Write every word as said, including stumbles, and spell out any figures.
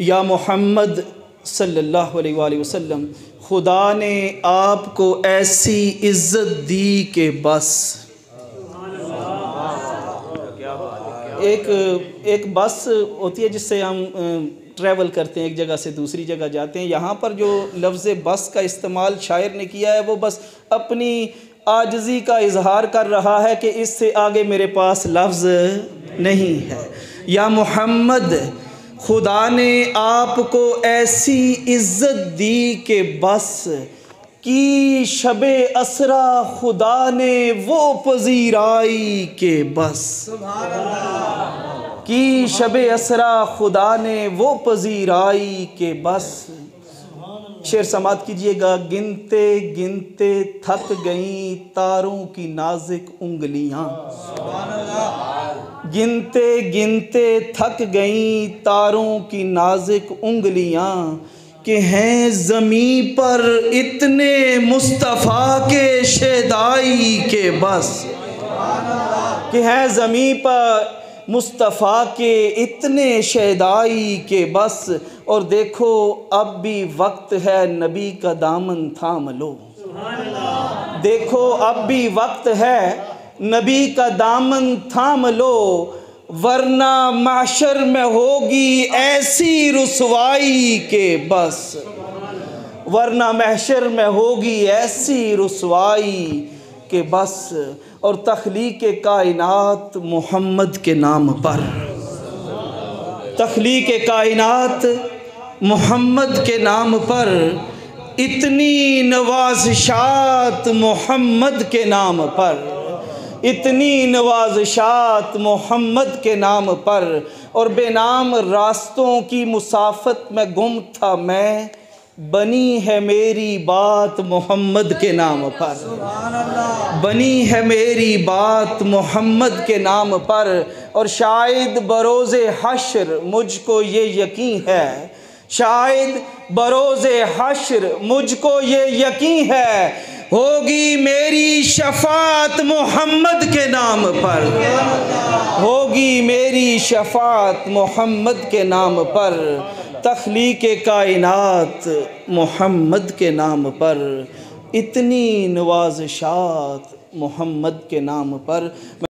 یا محمد صلی اللہ علیہ وآلہ وسلم، خدا نے آپ کو ایسی عزت دی کہ بس۔ ایک ایک بس ہوتی ہے جس سے ہم ٹریول کرتے ہیں، ایک جگہ سے دوسری جگہ جاتے ہیں۔ یہاں پر جو لفظ بس کا استعمال شاعر نے کیا ہے وہ بس اپنی عاجزی کا اظہار کر رہا ہے کہ اس سے آگے میرے پاس لفظ نہیں ہے۔ یا محمد، خدا نے آپ کو ایسی عزت دی کہ بس، کی شب اسرا خدا نے وہ پذیرائی کہ بس۔ کی شب اسرا خدا نے وہ پذیرائی کہ بس۔ شعر سماعت کیجئے گا۔ گنتے گنتے تھک گئیں تاروں کی نازک انگلیاں، گنتے گنتے تھک گئیں تاروں کی نازک انگلیاں، کہ ہیں زمیں پر اتنے مصطفیٰ کے شیدائی کہ بس۔ کہ ہیں زمیں پر مصطفیٰ کے اتنے شیدائی کہ بس۔ اور دیکھو اب بھی وقت ہے نبی کا دامن تھام لو، دیکھو اب بھی وقت ہے نبی کا دامن تھام لو، ورنہ محشر میں ہوگی ایسی رسوائی کہ بس۔ ورنہ محشر میں ہوگی ایسی رسوائی کہ بس۔ اور تخلیق کائنات محمد کے نام پر، تخلیق کائنات محمد کے نام پر، اتنی نوازشات محمد کے نام پر، اتنی نوازشات محمد کے نام پر۔ اور بے نام راستوں کی مسافت میں گم تھا میں، بنی ہے میری بات محمد کے نام پر، بنی ہے میری بات محمد کے نام پر۔ اور شاید بروز حشر مجھ کو یہ یقین ہے، شاید بروز حشر مجھ کو یہ یقین ہے، ہوگی میری شفاعت محمد کے نام پر، ہوگی میری شفاعت محمد کے نام پر۔ تخلیق کائنات محمد کے نام پر، اتنی نوازشات محمد کے نام پر۔